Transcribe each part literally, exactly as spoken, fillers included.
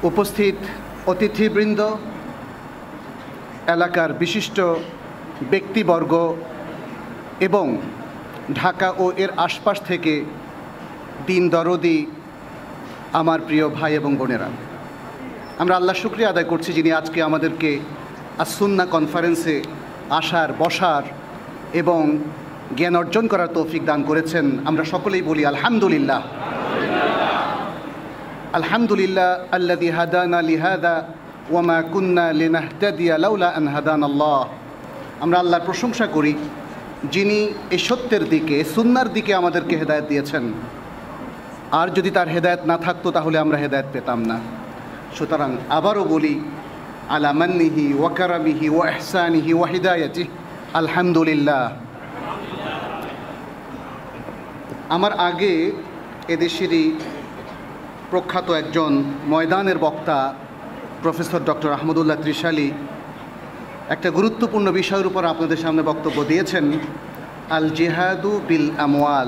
উপস্থিত অতিথিবৃন্দ, এলাকার বিশিষ্ট ব্যক্তিবর্গ এবং ঢাকা ও এর আশপাশ থেকে দিন দরদি আমার প্রিয় ভাই এবং বোনেরা, আমরা আল্লাহ শুকরিয়া আদায় করছি যিনি আজকে আমাদেরকে আসুন্না কনফারেন্সে আসার, বসার এবং জ্ঞান অর্জন করার তৌফিক দান করেছেন। আমরা সকলেই বলি আলহামদুলিল্লাহ। আলহামদুলিল্লাহ আল্লাযী হাদানা লিহাদা ওয়া মা কুন্না লিনাহতাদিয়া লাউলা আন হাদানাল্লাহ। আমরা আল্লাহর প্রশংসা করি যিনি এই সত্যের দিকে, সুন্নাহর দিকে আমাদেরকে হেদায়েত দিয়েছেন। আর যদি তার হেদায়েত না থাকতো তাহলে আমরা হেদায়েত পেতাম না। সুতরাং আবারও বলি আলা মান্নিহি ওয়া কারামিহি ওয়া ইহসানিহি ওয়া হিদায়াতিহি আলহামদুলিল্লাহ। আমার আগে এদেশেরই প্রখ্যাত একজন ময়দানের বক্তা প্রফেসর ডক্টর আহমদুল্লাহ ত্রিশালী একটা গুরুত্বপূর্ণ বিষয়ের উপর আপনাদের সামনে বক্তব্য দিয়েছেন, আল জিহাদু বিল আমওয়াল।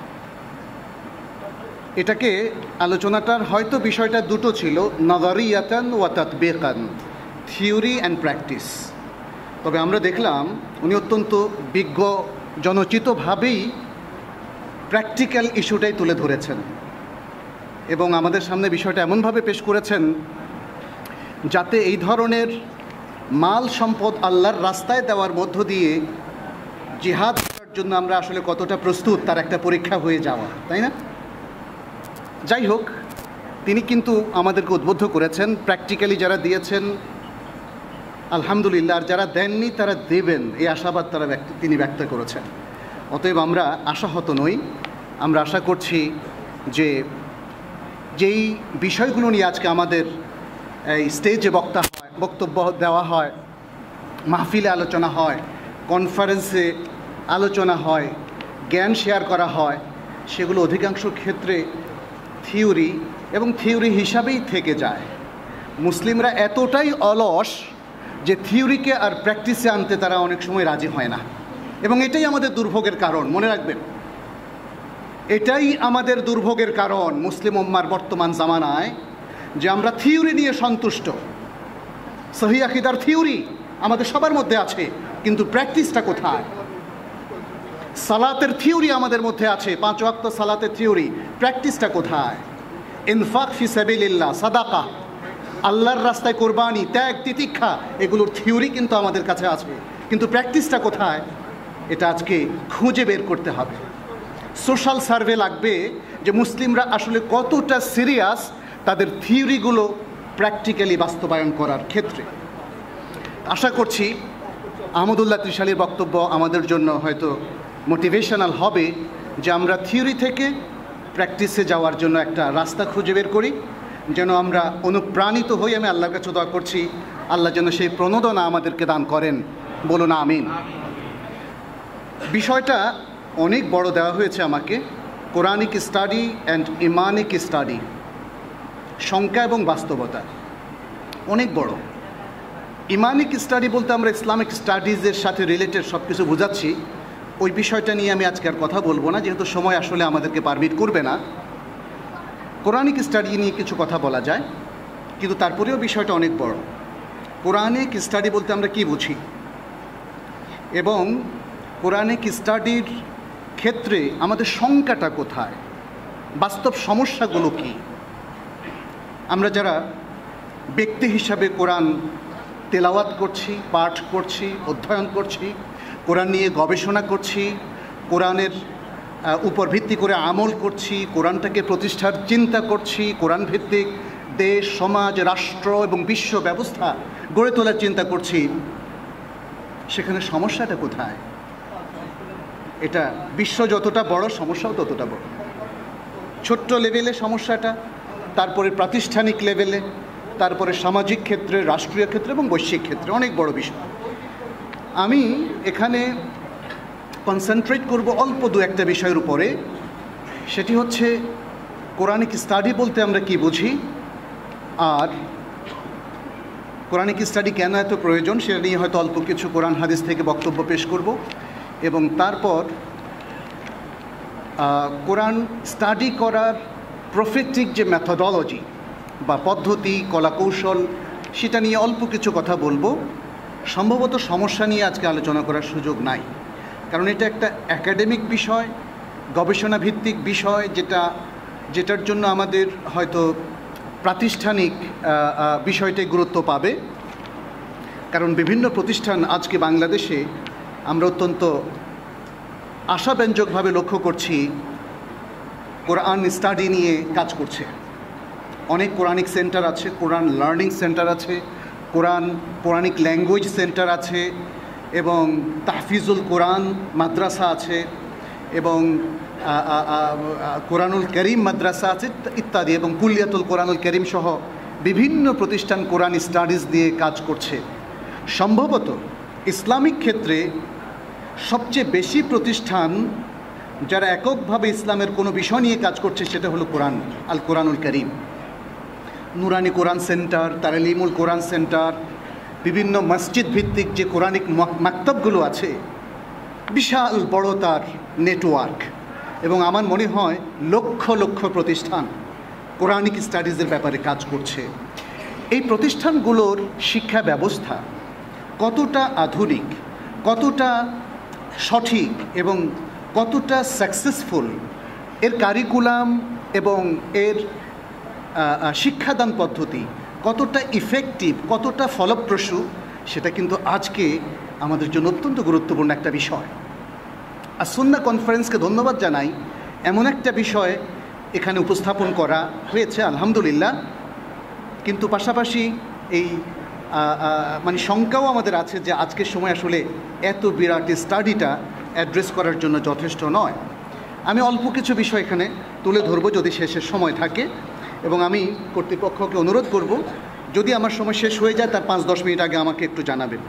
এটাকে আলোচনাটার হয়তো বিষয়টা দুটো ছিল, নজরিয়াতান ওয়া তাতবিকান, থিওরি অ্যান্ড প্র্যাকটিস। তবে আমরা দেখলাম উনি অত্যন্ত বিজ্ঞ জনচিতভাবেই প্র্যাকটিক্যাল ইস্যুটাই তুলে ধরেছেন এবং আমাদের সামনে বিষয়টা এমনভাবে পেশ করেছেন যাতে এই ধরনের মাল সম্পদ আল্লাহর রাস্তায় দেওয়ার মধ্য দিয়ে জিহাদ করার জন্য আমরা আসলে কতটা প্রস্তুত তার একটা পরীক্ষা হয়ে যাওয়া, তাই না? যাই হোক, তিনি কিন্তু আমাদেরকে উদ্বুদ্ধ করেছেন, প্র্যাকটিক্যালি যারা দিয়েছেন আলহামদুলিল্লাহ, আর যারা দেননি তারা দেবেন এই আশাবাদ তারা ব্যক্ত তিনি ব্যক্ত করেছেন। অতএব আমরা আশাহত নই। আমরা আশা করছি যে যেই বিষয়গুলো নিয়ে আজকে আমাদের এই স্টেজে বক্তা হয়, বক্তব্য দেওয়া হয়, মাহফিলে আলোচনা হয়, কনফারেন্সে আলোচনা হয়, জ্ঞান শেয়ার করা হয়, সেগুলো অধিকাংশ ক্ষেত্রে থিওরি এবং থিওরি হিসাবেই থেকে যায়। মুসলিমরা এতটাই অলস যে থিওরিকে আর প্র্যাকটিসে আনতে তারা অনেক সময় রাজি হয় না, এবং এটাই আমাদের দুর্ভোগের কারণ। মনে রাখবেন, এটাই আমাদের দুর্ভোগের কারণ মুসলিম উম্মার বর্তমান জামানায়, যে আমরা থিওরি নিয়ে সন্তুষ্ট। সহিহ আকীদার থিওরি আমাদের সবার মধ্যে আছে, কিন্তু প্র্যাকটিসটা কোথায়? সালাতের থিওরি আমাদের মধ্যে আছে, পাঁচ ওয়াক্ত সালাতের থিওরি, প্র্যাকটিসটা কোথায়? ইনফাক ফি সাবিলিল্লাহ, সাদাকা, আল্লাহর রাস্তায় কোরবানি, ত্যাগ, তিতিক্ষা, এগুলোর থিওরি কিন্তু আমাদের কাছে আছে, কিন্তু প্র্যাকটিসটা কোথায়? এটা আজকে খুঁজে বের করতে হবে। সোশ্যাল সার্ভে লাগবে যে মুসলিমরা আসলে কতটা সিরিয়াস তাদের থিওরিগুলো প্র্যাকটিক্যালি বাস্তবায়ন করার ক্ষেত্রে। আশা করছি আহমদুল্লাহ ত্রিশালীর বক্তব্য আমাদের জন্য হয়তো মোটিভেশনাল হবে, যে আমরা থিওরি থেকে প্র্যাকটিসে যাওয়ার জন্য একটা রাস্তা খুঁজে বের করি, যেন আমরা অনুপ্রাণিত হই। আমি আল্লাহর কাছে দোয়া করছি আল্লাহ যেন সেই প্রণোদনা আমাদেরকে দান করেন, বলুন আমিন। বিষয়টা অনেক বড় দেওয়া হয়েছে আমাকে, Quranic study and Imanic study, সংখ্যা এবং বাস্তবতা, অনেক বড়। ইমানিক স্টাডি বলতে আমরা ইসলামিক স্টাডিজের সাথে রিলেটেড সব কিছু বোঝাচ্ছি, ওই বিষয়টা নিয়ে আমি আজকে আর কথা বলবো না, যেহেতু সময় আসলে আমাদেরকে পারমিট করবে না। কোরআনিক স্টাডি নিয়ে কিছু কথা বলা যায়, কিন্তু তারপরেও বিষয়টা অনেক বড়। কোরআনিক স্টাডি বলতে আমরা কি বুঝি, এবং কোরআনিক স্টাডির ক্ষেত্রে আমাদের সংখ্যাটা কোথায়, বাস্তব সমস্যাগুলো কি? আমরা যারা ব্যক্তি হিসাবে কোরআন তেলাওয়াত করছি, পাঠ করছি, অধ্যয়ন করছি, কোরআন নিয়ে গবেষণা করছি, কোরআনের উপর ভিত্তি করে আমল করছি, কোরআনটাকে প্রতিষ্ঠার চিন্তা করছি, কোরআন ভিত্তিক দেশ, সমাজ, রাষ্ট্র এবং বিশ্ব ব্যবস্থা গড়ে তোলার চিন্তা করছি, সেখানে সমস্যাটা কোথায়? এটা বিশ্ব যতটা বড়, সমস্যাও ততটা বড়। ছোট্ট লেভেলে সমস্যাটা, তারপরে প্রাতিষ্ঠানিক লেভেলে, তারপরে সামাজিক ক্ষেত্রে, রাষ্ট্রীয় ক্ষেত্রে এবং বৈশ্বিক ক্ষেত্রে অনেক বড় বিষয়। আমি এখানে কনসেন্ট্রেট করব অল্প দু একটা বিষয়ের উপরে, সেটি হচ্ছে কোরআনিক স্টাডি বলতে আমরা কি বুঝি, আর কোরআনিক স্টাডি কেন এত প্রয়োজন সেটা নিয়ে হয়তো অল্প কিছু কোরআন হাদিস থেকে বক্তব্য পেশ করব, এবং তারপর কোরআন স্টাডি করার প্রফেটিক যে মেথোডোলজি, বা পদ্ধতি, কলাকৌশল, সেটা নিয়ে অল্প কিছু কথা বলবো। সম্ভবত সমস্যা নিয়ে আজকে আলোচনা করার সুযোগ নাই, কারণ এটা একটা একাডেমিক বিষয়, গবেষণা ভিত্তিক বিষয়, যেটা যেটার জন্য আমাদের হয়তো প্রাতিষ্ঠানিক বিষয়টাই গুরুত্ব পাবে। কারণ বিভিন্ন প্রতিষ্ঠান আজকে বাংলাদেশে আমরা অত্যন্ত আশাব্যঞ্জকভাবে লক্ষ্য করছি কোরআন স্টাডি নিয়ে কাজ করছে। অনেক কোরআনিক সেন্টার আছে, কোরআন লার্নিং সেন্টার আছে, কোরআন কোরআনিক ল্যাঙ্গুয়েজ সেন্টার আছে, এবং তাহফিজুল কোরআন মাদ্রাসা আছে, এবং কোরআনুল করিম মাদ্রাসা আছে ইত্যাদি, এবং কুলিয়াতুল কোরআনুল করিম সহ বিভিন্ন প্রতিষ্ঠান কোরআন স্টাডিজ নিয়ে কাজ করছে। সম্ভবত ইসলামিক ক্ষেত্রে সবচেয়ে বেশি প্রতিষ্ঠান যারা এককভাবে ইসলামের কোনো বিষয় নিয়ে কাজ করছে সেটা হলো কোরআন, আল কোরআনুল করিম। নুরানি কোরআন সেন্টার, তালিমুল কোরআন সেন্টার, বিভিন্ন মসজিদ ভিত্তিক যে কোরআনিক মাকতাবগুলো আছে, বিশাল বড় তার নেটওয়ার্ক, এবং আমার মনে হয় লক্ষ লক্ষ প্রতিষ্ঠান কোরআনিক স্টাডিজের ব্যাপারে কাজ করছে। এই প্রতিষ্ঠানগুলোর শিক্ষা ব্যবস্থা কতটা আধুনিক, কতটা সঠিক এবং কতটা সাকসেসফুল, এর কারিকুলাম এবং এর শিক্ষাদান পদ্ধতি কতটা ইফেক্টিভ, কতটা ফলপ্রসূ, সেটা কিন্তু আজকে আমাদের জন্য অত্যন্ত গুরুত্বপূর্ণ একটা বিষয়। আর সুন্নাহ কনফারেন্সকে ধন্যবাদ জানাই, এমন একটা বিষয় এখানে উপস্থাপন করা হয়েছে আলহামদুলিল্লাহ। কিন্তু পাশাপাশি এই মানে শঙ্কাও আমাদের আছে যে আজকের সময় আসলে এত বিরাট স্টাডিটা অ্যাড্রেস করার জন্য যথেষ্ট নয়। আমি অল্প কিছু বিষয় এখানে তুলে ধরবো যদি শেষের সময় থাকে, এবং আমি কর্তৃপক্ষকে অনুরোধ করব যদি আমার সময় শেষ হয়ে যায় তার পাঁচ দশ মিনিট আগে আমাকে একটু জানাবেন।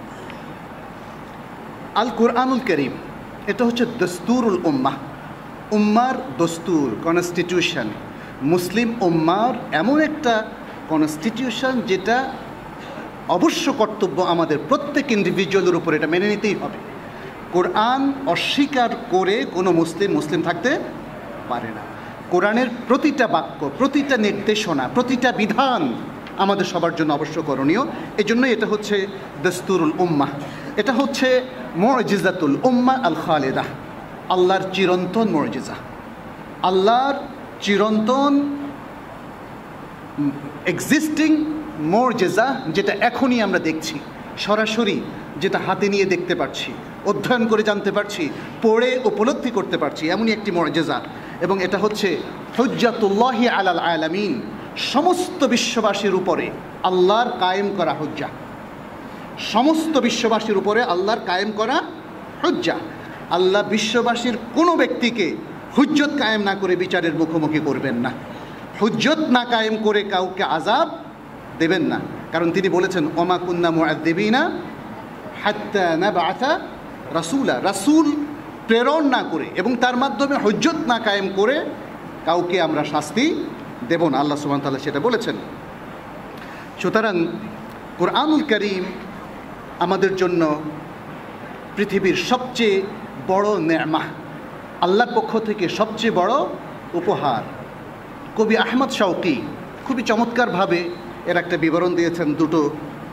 আল কোরআনুল করিম এটা হচ্ছে দস্তুরুল উম্মাহ, উম্মার দস্তুর, কনস্টিটিউশন, মুসলিম উম্মার এমন একটা কনস্টিটিউশন যেটা অবশ্য কর্তব্য আমাদের প্রত্যেক ইন্ডিভিজুয়ালের উপর এটা মেনে নিতেই হবে। কোরআন অস্বীকার করে কোনো মুসলিম মুসলিম থাকতে পারে না। কোরআনের প্রতিটা বাক্য, প্রতিটা নির্দেশনা, প্রতিটা বিধান আমাদের সবার জন্য অবশ্য করণীয়। এই জন্যই এটা হচ্ছে দস্তুরুল উম্মাহ, এটা হচ্ছে মুজিজাতুল উম্মাহ আল খালিদাহ, আল্লাহর চিরন্তন মুজিজা, আল্লাহর চিরন্তন এক্সিস্টিং মুজিজা, যেটা এখনই আমরা দেখছি, সরাসরি যেটা হাতে নিয়ে দেখতে পাচ্ছি, অধ্যয়ন করে জানতে পারছি, পড়ে উপলব্ধি করতে পারছি, এমনই একটি মুজিজা। এবং এটা হচ্ছে হুজ্জাতুল্লাহি আলাল আলামিন, সমস্ত বিশ্ববাসীর উপরে আল্লাহর কায়েম করা হুজ্জা, সমস্ত বিশ্ববাসীর উপরে আল্লাহর কায়েম করা হুজ্জা। আল্লাহ বিশ্ববাসীর কোনো ব্যক্তিকে হুজ্জত কায়েম না করে বিচারের মুখোমুখি করবেন না, হুজ্জত না কায়েম করে কাউকে আযাব দেবেন না। কারণ তিনি বলেছেন ওমা কুন্না মুআযযিবিনা হাত্তা নাবআসা রাসূলা, রাসূল প্রেরণ না করে এবং তার মাধ্যমে হুজ্জত না কায়েম করে কাউকে আমরা শাস্তি দেব না, আল্লাহ সুবহানাহু ওয়া তাআলা সেটা বলেছেন। সুতরাং কোরআনুল কারীম আমাদের জন্য পৃথিবীর সবচেয়ে বড় নেয়ামত, আল্লাহর পক্ষ থেকে সবচেয়ে বড় উপহার। কবি আহমদ শওকী খুবই চমৎকারভাবে এর একটা বিবরণ দিয়েছেন দুটো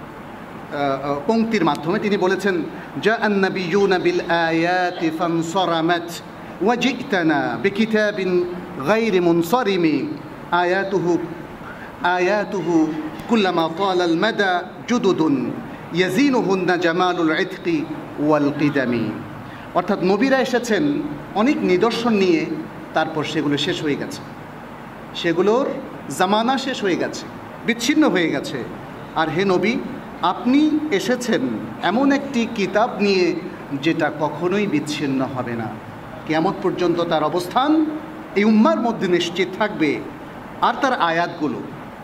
পংক্তির মাধ্যমে। তিনি বলেছেন জাআন নাবিয়্যুনা বিল আয়াতি ফানসারামাত ওয়া জি'তানা বিকিতাবিন গায়রি মুনসারিমি আয়াতুহু আয়াতুহু কুল্লামা তালাল মাদা জুদুদুন ইয়াজিনুহুন্না জামালুল ইতকি ওয়াল কিদামি। অর্থাৎ নবীরা এসেছেন অনেক নিদর্শন নিয়ে, তারপর সেগুলো শেষ হয়ে গেছে, সেগুলোর জামানা শেষ হয়ে গেছে, বিচ্ছিন্ন হয়ে গেছে। আর হে নবী, আপনি এসেছেন এমন একটি কিতাব নিয়ে যেটা কখনোই বিচ্ছিন্ন হবে না, কিয়ামত পর্যন্ত তার অবস্থান এই উম্মার মধ্যে নিশ্চিত থাকবে। আর তার আয়াতগুলো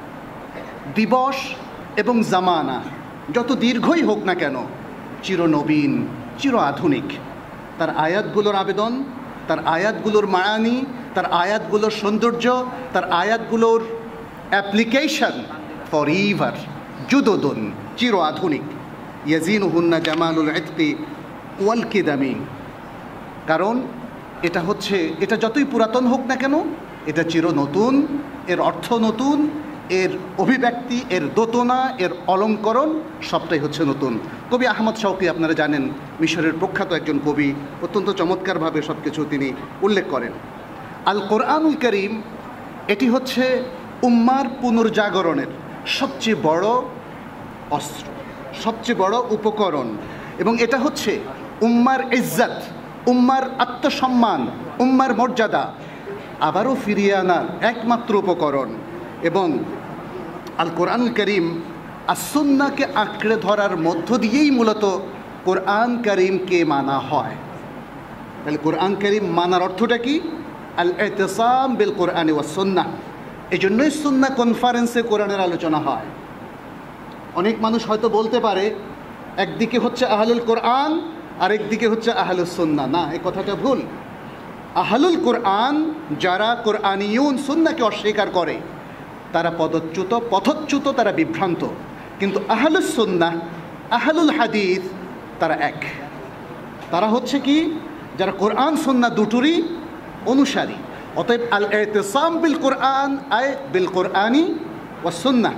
দিবস এবং জামানা যত দীর্ঘই হোক না কেন চিরনবীন, চির আধুনিক। তার আয়াতগুলোর আবেদন, তার আয়াতগুলোর মায়ানি, তার আয়াতগুলোর সৌন্দর্য, তার আয়াতগুলোর অ্যাপ্লিকেশন ফর ইভার জুদুদুন, চির আধুনিক। ইয়াজিনুহুন্না জামালুল ইতকি ওয়াল কিদামি, কারণ এটা হচ্ছে, এটা যতই পুরাতন হোক না কেন এটা চির নতুন, এর অর্থ নতুন, এর অভিব্যক্তি, এর দোতনা, এর অলঙ্করণ সবটাই হচ্ছে নতুন। কবি আহমদ শওকী আপনারা জানেন, মিশরের প্রখ্যাত একজন কবি, অত্যন্ত চমৎকারভাবে সব কিছু তিনি উল্লেখ করেন। আল কোরআনুল কারীম এটি হচ্ছে উম্মার পুনর্জাগরণের সবচেয়ে বড় অস্ত্র, সবচেয়ে বড় উপকরণ, এবং এটা হচ্ছে উম্মার ইজ্জত, উম্মার আত্মসম্মান, উম্মার মর্যাদা আবারও ফিরিয়ে আনার একমাত্র উপকরণ। এবং আল কোরআনুল কারীম as-সুন্নাহকে আঁকড়ে ধরার মধ্য দিয়েই মূলত কোরআন কারীমকে মানা হয়। তাহলে কোরআন কারীম মানার অর্থটা কি? আল ইতিসাম বিল কোরআন ওয়াস সুন্নাহ। এই জন্যই সুন্নাহ কনফারেন্সে কোরআনের আলোচনা হয়। অনেক মানুষ হয়তো বলতে পারে একদিকে হচ্ছে আহলুল কোরআন আর একদিকে হচ্ছে আহলুস সুন্নাহ। না, এই কথাটা ভুল। আহলুল কোরআন যারা কোরআনিয়ুন, সুন্নাহকে অস্বীকার করে, তারা পদচ্যুত, পথচ্যুত, তারা বিভ্রান্ত। কিন্তু আহলুস সুন্নাহ, আহলুল হাদিস তারা এক। তারা হচ্ছে কি? যারা কোরআন সুন্নাহ দুটোরই অনুসারী। অতএব আল ইতিসাম বিল কোরআন আয় বিল কোরআনি ওয়াস সুন্নাহ।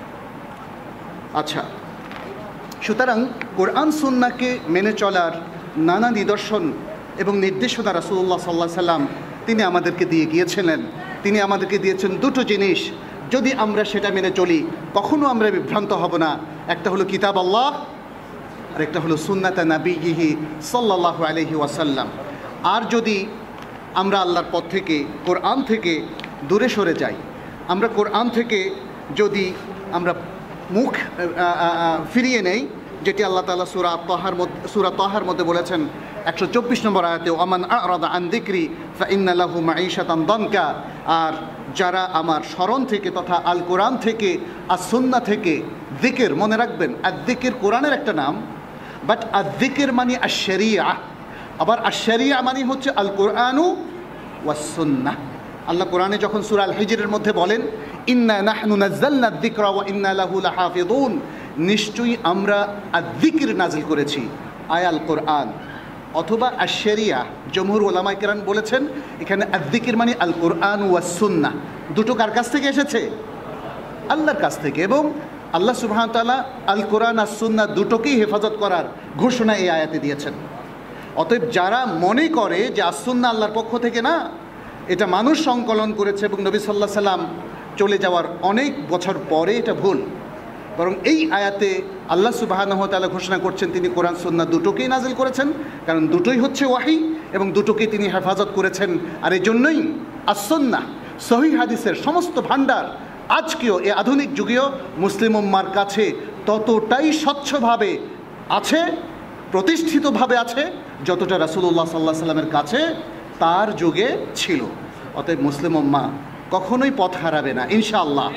আচ্ছা, সুতরাং কোরআন সুন্নাহকে মেনে চলার নানা নিদর্শন এবং নির্দেশনা রাসূলুল্লাহ সাল্লাল্লাহু আলাইহি সাল্লাম তিনি আমাদেরকে দিয়ে গিয়েছিলেন। তিনি আমাদেরকে দিয়েছেন দুটো জিনিস, যদি আমরা সেটা মেনে চলি কখনো আমরা বিভ্রান্ত হব না। একটা হলো কিতাব আল্লাহ, আর একটা হলো সুন্নাত নবিয়্যিহি সাল্লাল্লাহু আলাইহি ওয়াসাল্লাম। আর যদি আমরা আল্লাহর পথ থেকে, কোরআন থেকে দূরে সরে যাই, আমরা কোরআন থেকে যদি আমরা মুখ ফিরিয়ে নেই, যেটি আল্লাহ তাআলা সূরা তাহার মধ্যে সূরা তাহার মধ্যে বলেছেন একশো চব্বিশ নম্বর আয়াতে, ওমান আ'রাদা আন যিকরি ফাইন্না লাহু মাঈশাতান দানকা। আর যারা আমার স্মরণ থেকে তথা আল কোরআন থেকে, আর সুন্নাহ থেকে, যিকির, মনে রাখবেন আয-যিকির কোরআনের একটা নাম, বাট আয-যিকির মানে আশ-শরিয়া, আবার আশ-শরিয়া মানে হচ্ছে আল কোরআনু ওয়াস সুন্নাহ। আল্লাহ কোরআনে যখন সূরা আল হিজরের মধ্যে বলেন ইন্না নাহনু নাযালনা আয-যিকরা ওয়া ইন্না লাহু লাহাফিযুন, নিশ্চয়ই আমরা আয-যিকির নাজিল করেছি, আয় আল কোরআন অথবা আশ-শরিয়া। জমহুর উলামায়ে কেরাম বলেছেন এখানে আয-যিকির মানে আল কোরআন ওয়াস সুন্নাহ। দুটো কার কাছ থেকে এসেছে? আল্লাহর কাছ থেকে। এবং আল্লাহ সুবহানাহু ওয়া তাআলা আল কোরআন আর সুন্নাহ দুটোকেই হেফাজত করার ঘোষণা এই আয়াতে দিয়েছেন। অতএব যারা মনে করে যে আস-সুন্নাহ আল্লাহর পক্ষ থেকে না, এটা মানুষ সংকলন করেছে এবং নবী সাল্লাল্লাহু আলাইহি সাল্লাম চলে যাওয়ার অনেক বছর পরে, এটা ভুল। বরং এই আয়াতে আল্লাহ সুবহানাহু ওয়া তাআলা ঘোষণা করছেন তিনি কোরআন সুন্নাহ দুটোকেই নাজিল করেছেন, কারণ দুটোই হচ্ছে ওয়াহি এবং দুটোকেই তিনি হেফাজত করেছেন। আর এই জন্যই আস-সুন্নাহ, সহিহ হাদিসের সমস্ত ভাণ্ডার আজকেও, এই আধুনিক যুগেও মুসলিম উম্মার কাছে ততটাই স্বচ্ছভাবে আছে, প্রতিষ্ঠিতভাবে আছে, যতটা রাসূলুল্লাহ সাল্লাল্লাহু আলাইহি সাল্লামের কাছে তার যুগে ছিল। অতএব মুসলিম উম্মাহ কখনোই পথ হারাবে না, ইনশাআল্লাহ।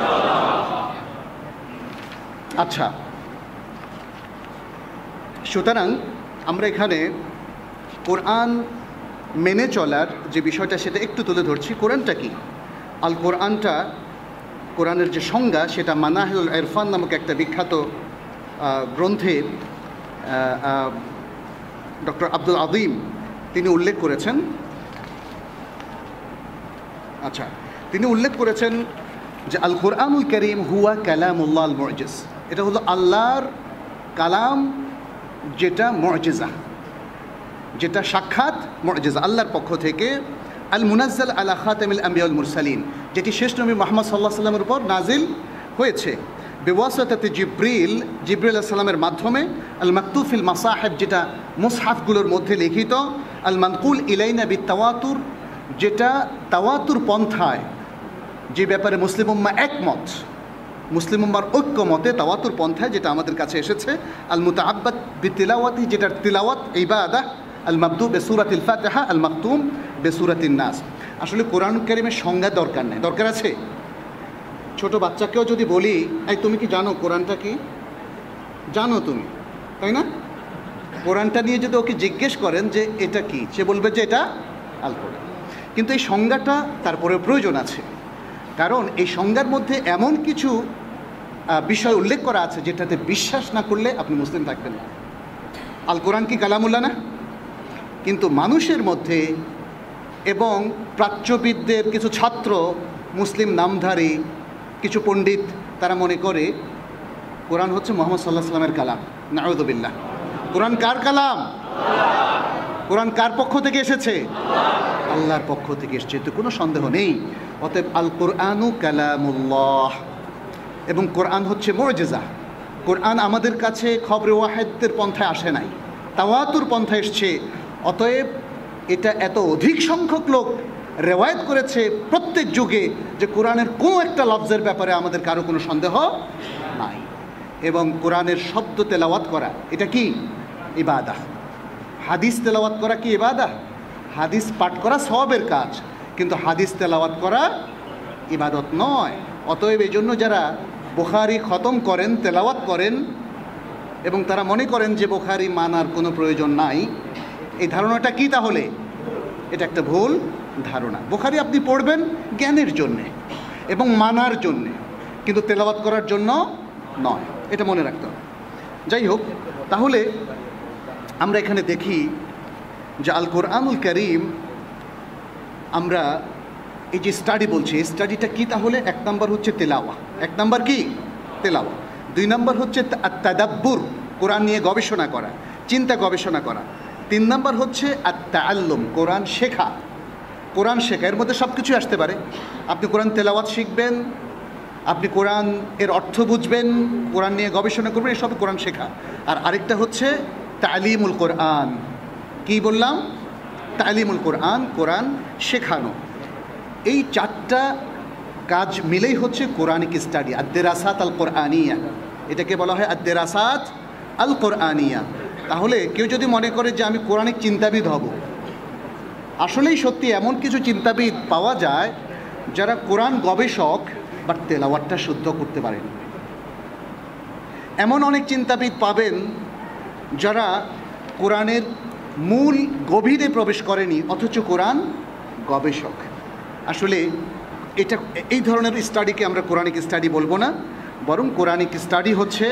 আচ্ছা, সুতরাং আমরা এখানে কোরআন মেনে চলার যে বিষয়টা সেটা একটু তুলে ধরছি। কোরআনটা কি? আল কোরআনটা, কোরআনের যে সংজ্ঞা সেটা মানাহিলুল ইরফান নামক একটা বিখ্যাত গ্রন্থে ডক্টর আব্দুল আযীম তিনি উল্লেখ করেছেন। আচ্ছা, তিনি উল্লেখ করেছেন যে আল কোরআনুল কারীম হুয়া কালামুল্লাহ আল মু'জিজ, এটা হলো আল্লাহর কালাম, যেটা মু'জিজা, যেটা সাক্ষাৎ মু'জিজা আল্লাহর পক্ষ থেকে। আল মুনাজ্জাল আলা খাতামিল আম্বিয়া ওয়াল মুরসালিন, যেটি শেষ নবী মুহাম্মদ সাল্লাল্লাহু আলাইহি ওয়াসাল্লামের উপর নাজিল হয়েছে বিওয়াসিতাতি জিব্রিল, জিব্রিল আলাইহিস সালামের মাধ্যমে। আল মাকতুব ফিল মাসাহিব, যেটা মুসহাফগুলোর মধ্যে লিখিত। আল মানকুল ইলাইনা বিত তাওয়াতুর, যেটা তাওয়াতুর পন্থায়, যে ব্যাপারে মুসলিম উম্মাহ একমত, মুসলিম উম্মার ঐক্যমতে তাওয়াতুর পন্থায় যেটা আমাদের কাছে এসেছে। আল মুতাআব্বাদ বিতিলাওয়াতি, যেটার তিলাওয়াত ইবাদাহ। আল মাবদু বিসূরাতিল ফাতিহা, আল মাকতুম বিসূরাতিন নাস। আসলে কোরআন কারীমের সংজ্ঞা দরকার নেই, দরকার আছে? ছোট বাচ্চাকেও যদি বলি, এই তুমি কি জানো কোরআনটা কি? জানো তুমি, তাই না? কোরআনটা নিয়ে যদি ওকে জিজ্ঞেস করেন যে এটা কি, সে বলবে যে এটা আল কোরআন। কিন্তু এই সংজ্ঞাটা তারপরে প্রয়োজন আছে, কারণ এই সংজ্ঞার মধ্যে এমন কিছু বিষয় উল্লেখ করা আছে যেটাতে বিশ্বাস না করলে আপনি মুসলিম থাকবেন না। আল কোরআন কি কালামুল্লাহ না? কিন্তু মানুষের মধ্যে এবং প্রাচ্যবিদদের কিছু ছাত্র, মুসলিম নামধারী, কিছু পণ্ডিত তারা মনে করে কোরআন হচ্ছে মুহাম্মদ সাল্লাল্লাহু আলাইহি ওয়াসাল্লামের কালাম। নাউযুবিল্লাহ। কোরআন কার কালাম? কোরআন কার পক্ষ থেকে এসেছে? আল্লাহর পক্ষ থেকে এসেছে, তো কোনো সন্দেহ নেই। অতএব আল কোরআনু কালামুল্লাহ, এবং কোরআন হচ্ছে মুজিজা। কোরআন আমাদের কাছে খবরে ওয়াহিদের পন্থায় আসে নাই, তাওয়াতুর পন্থায় এসছে। অতএব এটা এত অধিক সংখ্যক লোক রেওয়ায়েত করেছে প্রত্যেক যুগে যে কোরআনের কোনো একটা লফজের ব্যাপারে আমাদের কারো কোনো সন্দেহ নাই। এবং কোরআনের শব্দ তেলাওয়াত করা এটা কি? ইবাদা। হাদিস তেলাওয়াত করা কি ইবাদা? হাদিস পাঠ করা সওয়াবের কাজ, কিন্তু হাদিস তেলাওয়াত করা ইবাদত নয়। অতএব এই জন্য যারা বুখারী খতম করেন, তেলাওয়াত করেন, এবং তারা মনে করেন যে বুখারী মানার কোনো প্রয়োজন নাই, এই ধারণাটা কি তাহলে? এটা একটা ভুল ধারণা। বুখারী আপনি পড়বেন জ্ঞানের জন্যে এবং মানার জন্যে, কিন্তু তেলাওয়াত করার জন্য নয়, এটা মনে রাখতে হবে। যাই হোক, তাহলে আমরা এখানে দেখি যে আল কোরআনুল কারীম, আমরা এই যে স্টাডি বলছি, এই স্টাডিটা কি তাহলে? এক নম্বর হচ্ছে তেলাওয়া, এক নম্বর কি? তেলাওয়া। দুই নম্বর হচ্ছে তাদাব্বুর, কোরআন নিয়ে গবেষণা করা, চিন্তা গবেষণা করা। তিন নম্বর হচ্ছে আত-তাআল্লুম, কোরআন শেখা। কোরআন শেখা এর মধ্যে সব কিছুই আসতে পারে। আপনি কোরআন তেলাওয়াত শিখবেন, আপনি কোরআন এর অর্থ বুঝবেন, কোরআন নিয়ে গবেষণা করবেন, এসব কোরআন শেখা। আর আরেকটা হচ্ছে তালিমুল কোরআন। কি বললাম? তালিমুল কোরআন, কোরআন শেখানো। এই চারটা কাজ মিলেই হচ্ছে কোরআনিক স্টাডি, আদ-দিরাসাত আল কোরআনিয়া। এটাকে বলা হয় আদ-দিরাসাত আল কোরআনিয়া। তাহলে কেউ যদি মনে করে যে আমি কোরআনিক চিন্তাবিদ হব, আসলেই সত্যি এমন কিছু চিন্তাবিদ পাওয়া যায় যারা কোরআন গবেষক, বাট তেলাওয়াতটা শুদ্ধ করতে পারেন। এমন অনেক চিন্তাবিদ পাবেন যারা কোরআনের মূল গভীরে প্রবেশ করেনি, অথচ কোরআন গবেষক। আসলে এটা, এই ধরনের স্টাডিকে আমরা কোরআনিক স্টাডি বলবো না, বরং কোরআনিক স্টাডি হচ্ছে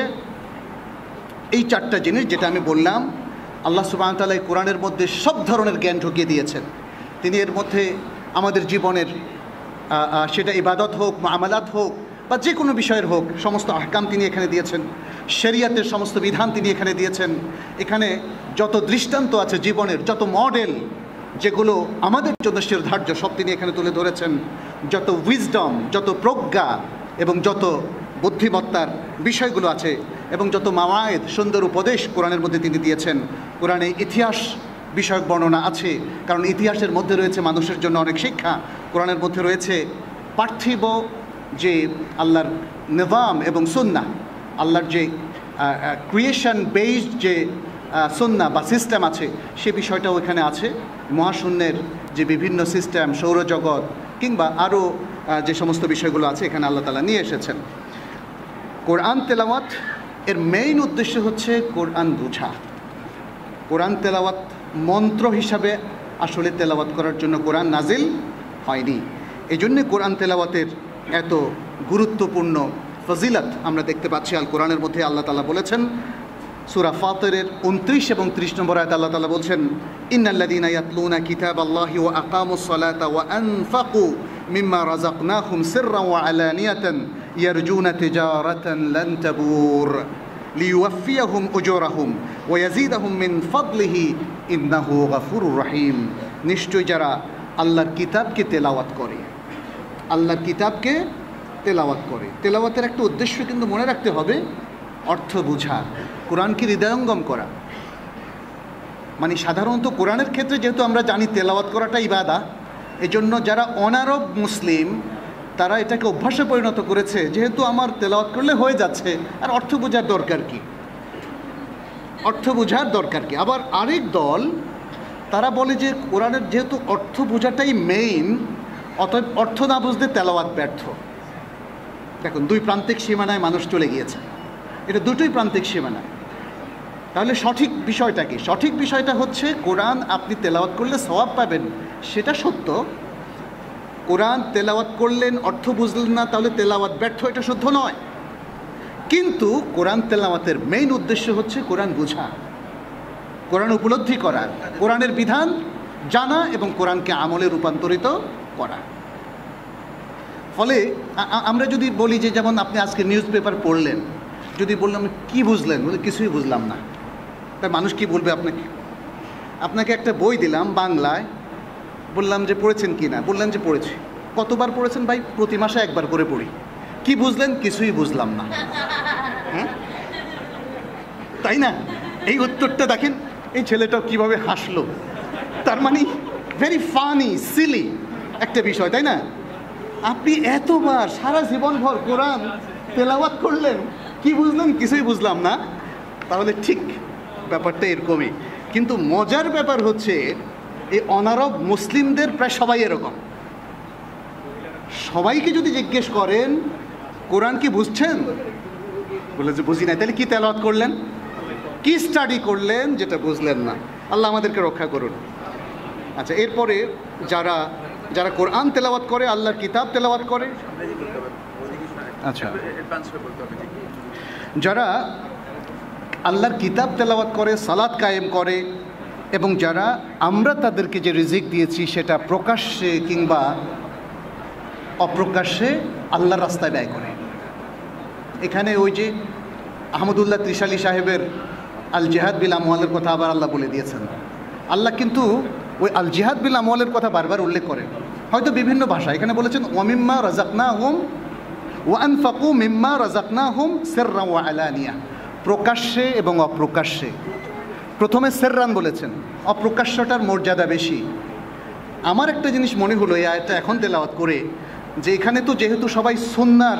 এই চারটা জিনিস যেটা আমি বললাম। আল্লাহ সুবহানাহু ওয়া তাআলা এই কোরআনের মধ্যে সব ধরনের জ্ঞান ঢুকিয়ে দিয়েছেন। তিনি এর মধ্যে আমাদের জীবনের, সেটা ইবাদত হোক, মুআমালাত হোক, বা যে কোনো বিষয়ের হোক, সমস্ত আহকাম তিনি এখানে দিয়েছেন। শরিয়াতের সমস্ত বিধান তিনি এখানে দিয়েছেন। এখানে যত দৃষ্টান্ত আছে জীবনের, যত মডেল যেগুলো আমাদের জন্য শিরধার্য, সব তিনি এখানে তুলে ধরেছেন। যত উইজডম, যত প্রজ্ঞা এবং যত বুদ্ধিমত্তার বিষয়গুলো আছে, এবং যত মাওয়ায়েদ, সুন্দর উপদেশ কোরআনের মধ্যে তিনি দিয়েছেন। কোরআনে ইতিহাস বিষয়ক বর্ণনা আছে, কারণ ইতিহাসের মধ্যে রয়েছে মানুষের জন্য অনেক শিক্ষা। কোরআনের মধ্যে রয়েছে পার্থিব যে আল্লাহর নিজাম এবং সুন্নাহ, আল্লাহর যে ক্রিয়েশন বেসড যে সুন্নাহ বা সিস্টেম আছে, সে বিষয়টাও এখানে আছে। মহাশূন্যের যে বিভিন্ন সিস্টেম, সৌরজগৎ কিংবা আরও যে সমস্ত বিষয়গুলো আছে, এখানে আল্লাহ তাআলা নিয়ে এসেছেন। কোরআন তেলাওয়াত এর মেইন উদ্দেশ্য হচ্ছে কোরআন বোঝা। কোরআন তেলাওয়াত মন্ত্র হিসাবে আসলে তেলাওয়াত করার জন্য কোরআন নাজিল হয়নি। এই জন্যে কোরআন তেলাওয়াতের এত গুরুত্বপূর্ণ ফজিলত আমরা দেখতে পাচ্ছি আল কোরআনের মধ্যে। আল্লাহ তাআলা বলেছেন সূরা ফাতিরের উনত্রিশ এবং ত্রিশ নম্বর আয়াতে আল্লাহ তাআলা বলছেন, ইন্নাল্লাযীনা ইয়াতলুনা কিতাবাল্লাহি ওয়া আকামুস সালাতা ওয়া আনফাকু মিম্মা রাযাকনাহুম সিররান ওয়া আলানিয়াতান ইয়ারজুনা তিজারাতান লান তাবুর লিইউয়াফিয়াহুম উজুরাহুম ওয়া ইয়াজিদাহুম মিন ফাদলিহি ইন্নাহু গফুরুর রহিম। নিশ্চয় যারা আল্লাহর কিতাবকে তেলাওয়াত করে, আল্লাহর কিতাবকে তেলাওয়াত করে। তেলাওয়াতের একটা উদ্দেশ্য কিন্তু মনে রাখতে হবে, অর্থ বোঝা, কোরআনকে হৃদয়ঙ্গম করা। মানে সাধারণত কোরআনের ক্ষেত্রে যেহেতু আমরা জানি তেলাওয়াত করাটা ইবাদা, এজন্য যারা অনারব মুসলিম তারা এটাকে অভ্যাসে পরিণত করেছে, যেহেতু আমার তেলাওয়াত করলে হয়ে যাচ্ছে, আর অর্থ বোঝার দরকার কি, অর্থ বোঝার দরকার কি। আবার আরেক দল তারা বলে যে কোরআনের যেহেতু অর্থ বোঝাটাই মেইন, অতএব অর্থ না বুঝতে তেলাওয়াত ব্যর্থ। দেখুন, দুই প্রান্তিক সীমানায় মানুষ চলে গিয়েছে, এটা দুটোই প্রান্তিক সীমানা। তাহলে সঠিক বিষয়টা কি? সঠিক বিষয়টা হচ্ছে কোরআন আপনি তেলাওয়াত করলে সওয়াব পাবেন, সেটা সত্য। কোরআন তেলাওয়াত করলেন, অর্থ বুঝলেন না, তাহলে তেলাওয়াত ব্যর্থ, এটা শুদ্ধ নয়। কিন্তু কোরআন তেলাওয়াতের মেইন উদ্দেশ্য হচ্ছে কোরআন বোঝা, কোরআন উপলব্ধি করা, কোরআনের বিধান জানা এবং কোরআনকে আমলে রূপান্তরিত করা। ফলে আমরা যদি বলি যে যেমন আপনি আজকে নিউজ পেপার পড়লেন, যদি বললাম কি বুঝলেন, বলে কিছুই বুঝলাম না, তাই মানুষ কি বলবে আপনাকে? আপনাকে একটা বই দিলাম বাংলায়, বললাম যে পড়েছেন কি না, বললেন যে পড়েছি। কতবার পড়েছেন ভাই? প্রতি মাসে একবার করে পড়ি। কি বুঝলেন? কিছুই বুঝলাম না। হ্যাঁ, তাই না? এই উত্তরটা দেখেন, এই ছেলেটাও কিভাবে হাসলো। তার মানে ভেরি ফানি সিলি একটা বিষয়, তাই না? আপনি এতবার সারা জীবনভর কোরআন তেলাওয়াত করলেন, কি বুঝলেন? কিছুই বুঝলাম না। তাহলে ঠিক ব্যাপারটা এরকমই। কিন্তু মজার ব্যাপার হচ্ছে এই অনারব মুসলিমদের প্রায় সবাই এরকম। সবাইকে যদি জিজ্ঞেস করেন কোরআন কি বুঝছেন, বলে যে বুঝি নাই। তাহলে কি তেলাওয়াত করলেন, কি স্টাডি করলেন যেটা বুঝলেন না? আল্লাহ আমাদেরকে রক্ষা করুন। আচ্ছা, এরপরে যারা যারা কোরআন তেলাওয়াত করে, আল্লাহর কিতাব তেলাওয়াত করে, আচ্ছা যারা আল্লাহর কিতাব তেলাওয়াত করে, সালাত কায়েম করে, এবং যারা আমরা তাদেরকে যে রিজিক দিয়েছি সেটা প্রকাশ্যে কিংবা অপ্রকাশ্যে আল্লাহর রাস্তায় ব্যয় করে। এখানে ওই যে আহমদুল্লাহ ত্রিশালী সাহেবের আল জিহাদ বিল আমওয়ালের কথা আবার আল্লাহ বলে দিয়েছেন। আল্লাহ কিন্তু ওই আল জিহাদ বিল আমওয়ালের কথা বারবার উল্লেখ করেন, হয়তো বিভিন্ন ভাষা। এখানে বলেছেন ওয়ামিম্মা রাযাকনাহুম ওয়া আনফাকু মিম্মা রাযাকনাহুম সিররান ওয়া আলানিয়া, প্রকাশ্যে এবং অপ্রকাশ্যে। প্রথমে সিররান বলেছেন, অপ্রকাশ্যটার মর্যাদা বেশি। আমার একটা জিনিস মনে হলো এই আয়াতটা এখন তেলাওয়াত করে, যে এখানে তো যেহেতু সবাই সুন্নার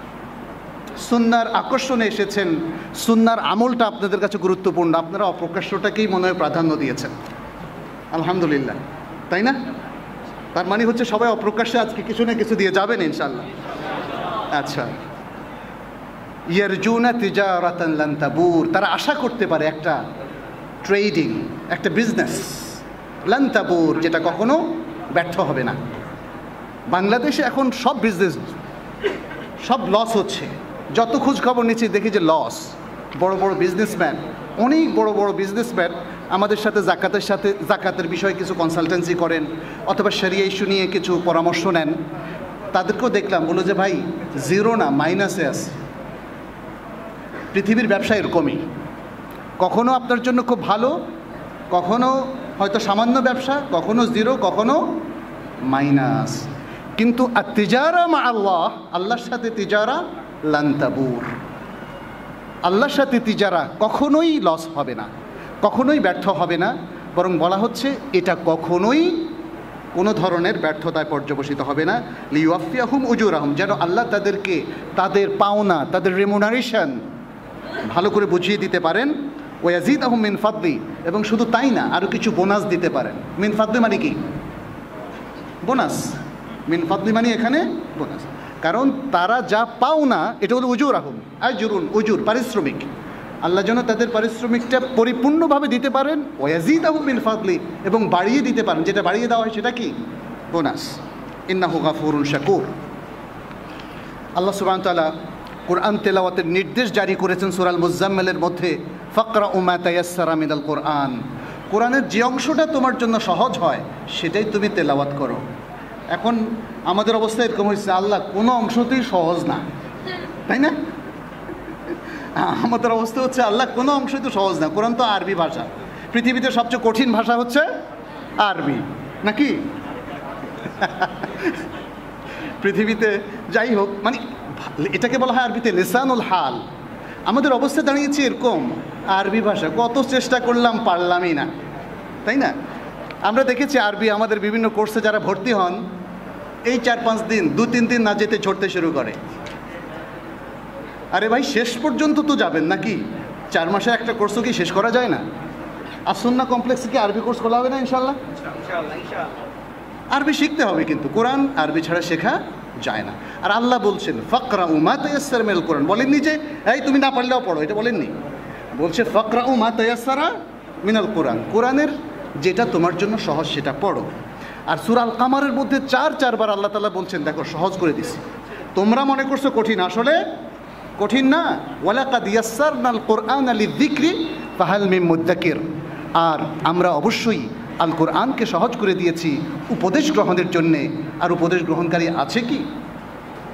সুন্নার আকর্ষণে এসেছেন, সুন্নার আমলটা আপনাদের কাছে গুরুত্বপূর্ণ, আপনারা অপ্রকাশ্যটাকেই মনে হয় প্রাধান্য দিয়েছেন। আলহামদুলিল্লাহ, তাই না? তার মানে হচ্ছে সবাই অপ্রকাশ্যে আজকে কিছু না কিছু দিয়ে যাবেন ইনশাআল্লাহ। আচ্ছা, ইয়ারজুনা তিজারাতান লান তাবুর, তারা আশা করতে পারে একটা ট্রেডিং, একটা বিজনেস লান তাবুর, যেটা কখনো ব্যর্থ হবে না। বাংলাদেশে এখন সব বিজনেস সব লস হচ্ছে। যত খোঁজ খবর নিচ্ছি দেখি যে লস। বড় বড় বিজনেসম্যান, অনেক বড় বড় বিজনেসম্যান আমাদের সাথে জাকাতের সাথে জাকাতের বিষয়ে কিছু কনসালটেন্সি করেন অথবা শরিয়া ইস্যু নিয়ে কিছু পরামর্শ নেন। তাদেরকেও দেখলাম, বললো যে ভাই জিরো না মাইনাসে আছে। পৃথিবীর ব্যবসা এরকমই, কখনো আপনার জন্য খুব ভালো, কখনো হয়তো সামান্য ব্যবসা, কখনো জিরো, কখনো মাইনাস। কিন্তু আর তিজারা মা আল্লাহ, আল্লাহর সাথে তিজারা লান তাবুর, আল্লাহর সাথে তিজারা কখনোই লস হবে না, কখনোই ব্যর্থ হবে না। বরং বলা হচ্ছে এটা কখনোই কোনো ধরনের ব্যর্থতায় পর্যবসিত হবে না। লিওয়াফিয়াহুম উজুরাহুম, যেন আল্লাহ তাদেরকে তাদের পাওনা, তাদের রেমুনারেশন ভালো করে বুঝিয়ে দিতে পারেন। ওয়াজিদাহুম মিন ফাদলি, এবং শুধু তাই না, আরও কিছু বোনাস দিতে পারেন। মিন ফাদলি মানে কি? বোনাস। মিন ফাদলি মানে এখানে বোনাস। কারণ তারা যা পাওনা এটা হলো উজুরাহুম, আজরুন, উজুর, পারিশ্রমিক। আল্লাহ যেন তাদের পারিশ্রমিকটা পরিপূর্ণভাবে দিতে পারেন। ওয়াজিদাহুম মিন ফাদলি, এবং বাড়িয়ে দিতে পারেন। যেটা বাড়িয়ে দেওয়া হয় সেটা কি? বোনাস। ইন্নাহু গাফুরুন শাকুর। আল্লাহ সুবহানাহু ওয়া তাআলা কোরআন তেলাওয়াতের নির্দেশ জারি করেছেন সূরা মুজাম্মিলের মধ্যে, ফাকরাউ মা তায়াসসারা মিনাল কোরআন। কোরআনের যে অংশটা তোমার জন্য সহজ হয় সেটাই তুমি তেলাওয়াত করো। এখন আমাদের অবস্থা এরকম হয়েছে, আল্লাহ কোনো অংশতেই সহজ না, তাই না? আমাদের অবস্থা হচ্ছে আল্লাহ কোনো অংশই তো সহজ না। কোরআন তো আরবি ভাষা, পৃথিবীতে সবচেয়ে কঠিন ভাষা হচ্ছে আরবি, নাকি? পৃথিবীতে যাই হোক, মানে এটাকে বলা হয় আরবিতে লিসানুল হাল। আমাদের অবস্থা দাঁড়িয়েছে এরকম, আরবি ভাষা কত চেষ্টা করলাম, পারলামই না, তাই না? আমরা দেখেছি আরবি আমাদের বিভিন্ন কোর্সে যারা ভর্তি হন, এই চার পাঁচ দিন দু তিন দিন না যেতে ঝরতে শুরু করে। আরে ভাই, শেষ পর্যন্ত তো যাবেন নাকি? চার মাসে একটা কোর্সও কি শেষ করা যায় না? আর সুন্নাহ কমপ্লেক্সে কি আরবি কোর্স খোলা হবে না ইনশাআল্লাহ? আরবি শিখতে হবে, কিন্তু কোরআন আরবি ছাড়া শেখা যায় না। আর আল্লাহ বলছেন ফাকরাউ মা তায়াসসারা মিনাল কোরআন, বলেননি যে এই তুমি না পারলেও পড়ো, এটা বলেননি। বলছে ফাকরাউ মা তায়াসসারা মিনাল কোরআন, কোরআনের যেটা তোমার জন্য সহজ সেটা পড়ো। আর সূরা আল কামারের মধ্যে চার চারবার আল্লাহ তাআলা বলছেন দেখো সহজ করে দিছি। তোমরা মনে করছো কঠিন, আসলে কঠিন না। ওয়ালাকাদ ইয়াসসারনাল কোরআনা লিযিকরি ফাহাল মিন মুদ্দাকির, আর আমরা অবশ্যই আল কোরআনকে সহজ করে দিয়েছি উপদেশ গ্রহণের জন্যে, আর উপদেশ গ্রহণকারী আছে কি?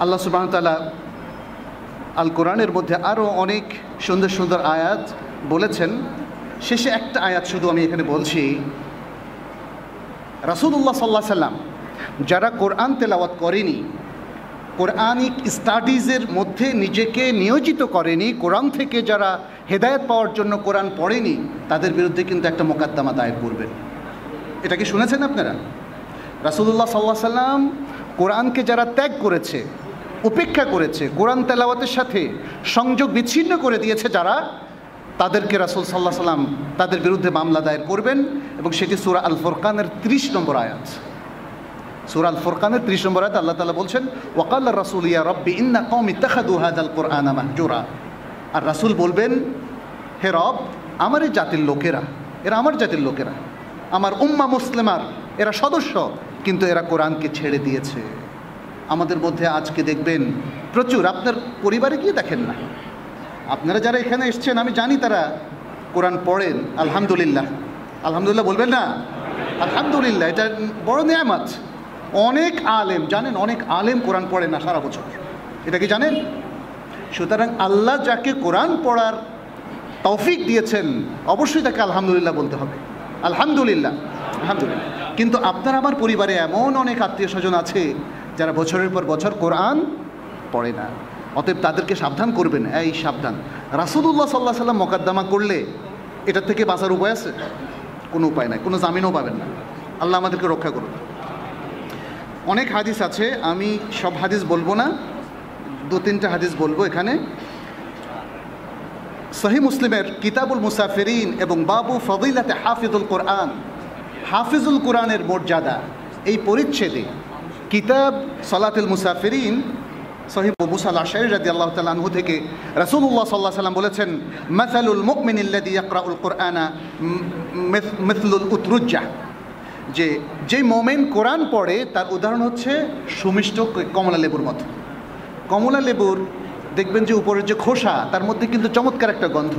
আল্লাহ সুবহানাহু ওয়া তাআলা আল কোরআনের মধ্যে আরও অনেক সুন্দর সুন্দর আয়াত বলেছেন। শেষে একটা আয়াত শুধু আমি এখানে বলছি, রাসূলুল্লাহ সাল্লাল্লাহু আলাইহি সাল্লাম যারা কোরআন তেলাওয়াত করেনি, কোরআনিক স্টাডিজের মধ্যে নিজেকে নিয়োজিত করেনি, কোরআন থেকে যারা হেদায়েত পাওয়ার জন্য কোরআন পড়েনি, তাদের বিরুদ্ধে কিন্তু একটা মোকদ্দমা দায়ের করবেন। এটা কি শুনেছেন আপনারা? রাসূলুল্লাহ সাল্লাল্লাহু আলাইহি সাল্লাম কোরআনকে যারা ত্যাগ করেছে, উপেক্ষা করেছে, কোরআন তেলাওয়াতের সাথে সংযোগ বিচ্ছিন্ন করে দিয়েছে যারা, তাদেরকে রাসূল সাল্লাল্লাহু আলাইহি সাল্লাম তাদের বিরুদ্ধে মামলা দায়ের করবেন। এবং সেটি সূরা আল ফুরকানের ত্রিশ নম্বর আয়াত। সূরা আল ফুরকানের ত্রিশ নম্বর আয়াত আল্লাহ তাআলা বলছেন, ওয়াকাল রাসূল ইয়া রাব্বি ইন্না কওমি ইত্তাখাযু হাযাল কুরআনা মাহজুরা। আর রাসূল বলবেন, হে রব, আমার এই জাতির লোকেরা, এরা আমার জাতির লোকেরা, আমার উম্মাহ মুসলিমার এরা সদস্য, কিন্তু এরা কোরআনকে ছেড়ে দিয়েছে। আমাদের মধ্যে আজকে দেখবেন প্রচুর, আপনার পরিবারে গিয়ে দেখেন না, আপনারা যারা এখানে এসছেন আমি জানি তারা কোরআন পড়েন, আলহামদুলিল্লাহ। আলহামদুলিল্লাহ বলবেন না? আলহামদুলিল্লাহ, এটা বড় নেয়ামত। অনেক আলেম, জানেন অনেক আলেম কোরআন পড়েন না সারা বছর, এটা কি জানেন? সুতরাং আল্লাহ যাকে কোরআন পড়ার তৌফিক দিয়েছেন অবশ্যই তাকে আলহামদুলিল্লাহ বলতে হবে। আলহামদুলিল্লাহ, আলহামদুলিল্লাহ। কিন্তু আপনার আমার পরিবারে এমন অনেক আত্মীয় স্বজন আছে যারা বছরের পর বছর কোরআন পড়ে না। অতএব তাদেরকে সাবধান করবেন, এই সাবধান। রাসূলুল্লাহ সাল্লাল্লাহু আলাইহি সাল্লাম মোকদ্দমা করলে এটার থেকে বাঁচার উপায় আছে? কোনো উপায় নাই, কোনো জামিনও পাবেন না। আল্লাহ আমাদেরকে রক্ষা করুন। অনেক হাদিস আছে, আমি সব হাদিস বলবো না, দু তিনটা হাদিস বলবো এখানে। সহিহ মুসলিমের কিতাবুল মুসাফিরিন এবং বাবু ফদিলাতে হাফিজুল কোরআন, হাফিজুল কোরআনের মর্যাদা, এই পরিচ্ছেদে কিতাব সালাতুল মুসাফিরিন সহিহ আবু মুসা আল-আশআরী রাদিয়াল্লাহু তাআলা আনহু থেকে রাসূলুল্লাহ সাল্লাল্লাহু আলাইহি ওয়াসাল্লাম বলেছেন, মাসালুল মুমিনিল্লাযী ইয়াকরাউল কোরআনা মিথলুল উতরুজ্জাহ, যে যে মোমেন কোরআন পড়ে তার উদাহরণ হচ্ছে সুমিষ্ট কমলা লেবুর মতো। কমলা লেবুর দেখবেন যে উপরের যে খোসা, তার মধ্যে কিন্তু চমৎকার একটা গন্ধ।